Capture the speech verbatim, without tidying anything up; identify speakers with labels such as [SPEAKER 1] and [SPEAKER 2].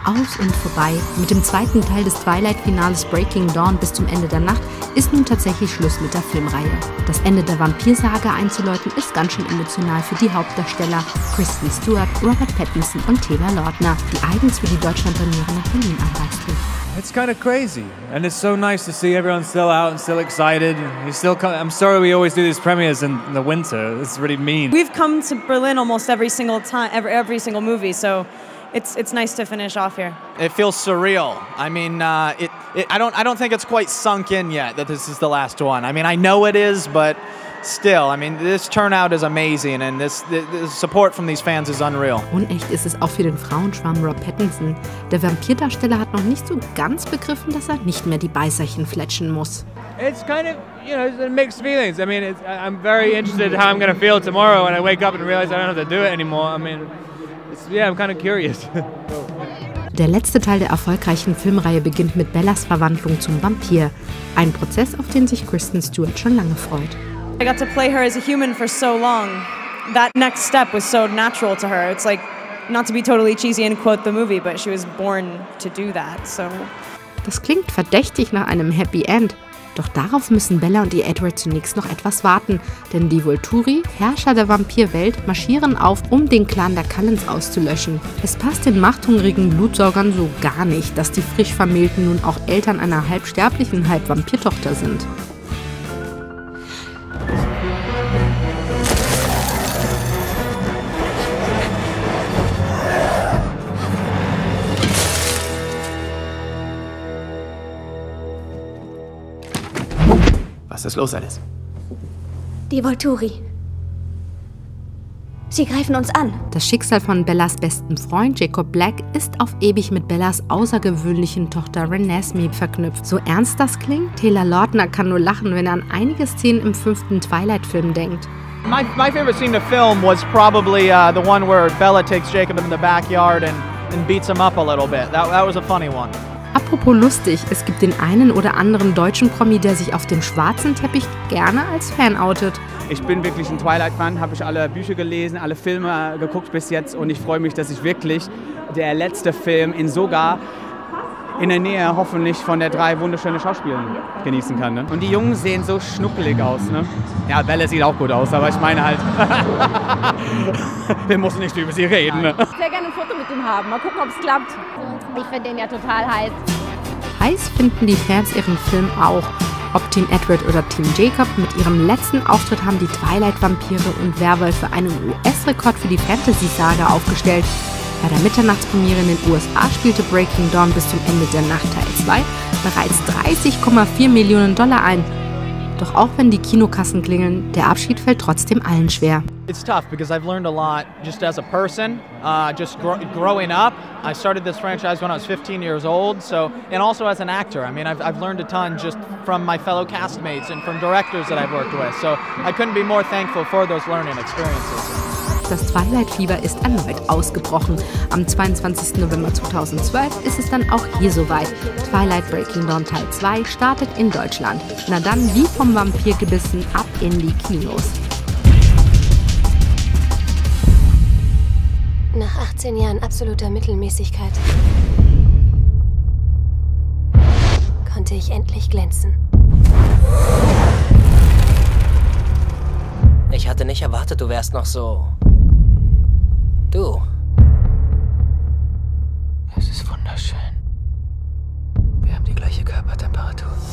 [SPEAKER 1] Aus und vorbei. Mit dem zweiten Teil des Twilight-Finales Breaking Dawn bis zum Ende der Nacht ist nun tatsächlich Schluss mit der Filmreihe. Das Ende der Vampirsaga einzuläuten ist ganz schön emotional für die Hauptdarsteller Kristen Stewart, Robert Pattinson und Taylor Lautner, die eigens für die Deutschlandpremiere nach Berlin anreisten.
[SPEAKER 2] It's kind of crazy, and it's so nice to see everyone still out and still excited. You still come, I'm sorry we always do these premieres in the winter. It's really mean.
[SPEAKER 3] We've come to Berlin almost every single time, every, every single movie, so it's it's nice to finish off here.
[SPEAKER 4] It feels surreal. I mean, uh, it, it. I don't. I don't think it's quite sunk in yet that this is the last one. I mean, I know it is, but still, I mean, this turnout is amazing, and this the, the support from these fans is unreal.
[SPEAKER 1] Unecht ist es auch für den Frauenschwarm Rob Pattinson. Der Vampirdarsteller hat noch nicht so ganz begriffen, dass er nicht mehr die Beißerchen fletschen muss.
[SPEAKER 2] It's kind of, you know, it's mixed feelings. I mean, it's, I'm very interested in how I'm going to feel tomorrow when I wake up and realize I don't have to do it anymore. I mean, it's, yeah, I'm kind of curious.
[SPEAKER 1] Der letzte Teil der erfolgreichen Filmreihe beginnt mit Bellas Verwandlung zum Vampir. Ein Prozess, auf den sich Kristen Stewart schon lange freut.
[SPEAKER 3] I got to play her as a human for so long. That next step was so natural to her. It's like, not to be totally cheesy and quote the movie, but she was born to do that, so.
[SPEAKER 1] Das klingt verdächtig nach einem Happy End. Doch darauf müssen Bella und ihr Edward zunächst noch etwas warten, denn die Volturi, Herrscher der Vampirwelt, marschieren auf, um den Clan der Cullens auszulöschen. Es passt den machthungrigen Blutsaugern so gar nicht, dass die frisch Vermählten nun auch Eltern einer halbsterblichen Halbvampirtochter sind.
[SPEAKER 4] Was ist los, Alice?
[SPEAKER 5] Die Volturi. Sie greifen uns an.
[SPEAKER 1] Das Schicksal von Bellas besten Freund Jacob Black ist auf ewig mit Bellas außergewöhnlichen Tochter Renesmee verknüpft. So ernst das klingt, Taylor Lautner kann nur lachen, wenn er an einige Szenen im fünften Twilight-Film denkt.
[SPEAKER 4] My, my favorite scene to film was probably uh, the one where Bella takes Jacob in the backyard and, and beats him up a little bit. That, that was a funny one.
[SPEAKER 1] Apropos lustig, es gibt den einen oder anderen deutschen Promi, der sich auf dem schwarzen Teppich gerne als Fan outet.
[SPEAKER 6] Ich bin wirklich ein Twilight-Fan, habe ich alle Bücher gelesen, alle Filme geguckt bis jetzt und ich freue mich, dass ich wirklich der letzte Film in sogar in der Nähe hoffentlich von der drei wunderschönen Schauspielern genießen kann. Ne? Und die Jungs sehen so schnuckelig aus. Ne? Ja, Bella sieht auch gut aus, aber ich meine halt, wir müssen nicht über sie reden. Ne?
[SPEAKER 7] Ich würde sehr gerne ein Foto mit ihm haben, mal gucken, ob es klappt. Ich finde den ja total heiß.
[SPEAKER 1] Heiß finden die Fans ihren Film auch. Ob Team Edward oder Team Jacob, mit ihrem letzten Auftritt haben die Twilight-Vampire und Werwölfe einen U S-Rekord für die Fantasy-Saga aufgestellt. Bei der Mitternachtspremiere in den U S A spielte Breaking Dawn bis zum Ende der Nacht Teil zwei bereits dreißig Komma vier Millionen Dollar ein. Doch auch wenn die Kinokassen klingeln, der Abschied fällt trotzdem allen schwer.
[SPEAKER 4] It's tough because I've learned a lot just as a person, uh, just gro growing up. I started this franchise when I was fifteen years old, so, and also as an actor. I mean, I've, I've learned a ton just from my fellow castmates and from directors that I've worked with. So I couldn't be more thankful for those learning experiences.
[SPEAKER 1] Das Twilight-Fieber ist erneut ausgebrochen. Am zweiundzwanzigsten November zweitausendzwölf ist es dann auch hier soweit. Twilight Breaking Dawn Teil zwei startet in Deutschland. Na dann, wie vom Vampir gebissen, ab in die Kinos.
[SPEAKER 5] Nach achtzehn Jahren absoluter Mittelmäßigkeit konnte ich endlich glänzen.
[SPEAKER 8] Ich hatte nicht erwartet, du wärst noch so... Du.
[SPEAKER 9] Es ist wunderschön. Wir haben die gleiche Körpertemperatur.